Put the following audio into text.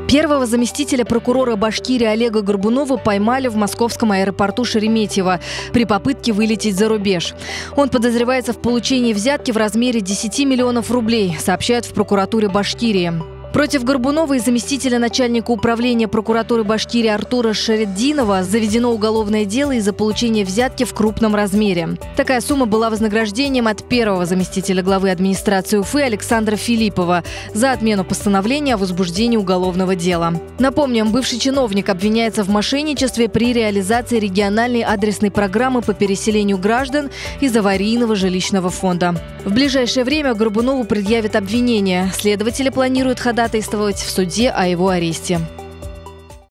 Первого заместителя прокурора Башкирии Олега Горбунова поймали в московском аэропорту Шереметьево при попытке вылететь за рубеж. Он подозревается в получении взятки в размере 10 миллионов рублей, сообщают в прокуратуре Башкирии. Против Горбунова и заместителя начальника управления прокуратуры Башкирии Артура Шереддинова заведено уголовное дело из-за получения взятки в крупном размере. Такая сумма была вознаграждением от первого заместителя главы администрации Уфы Александра Филиппова за отмену постановления о возбуждении уголовного дела. Напомним, бывший чиновник обвиняется в мошенничестве при реализации региональной адресной программы по переселению граждан из аварийного жилищного фонда. В ближайшее время Горбунову предъявят обвинение. Следователи планируют ходатайствовать в суде о его аресте.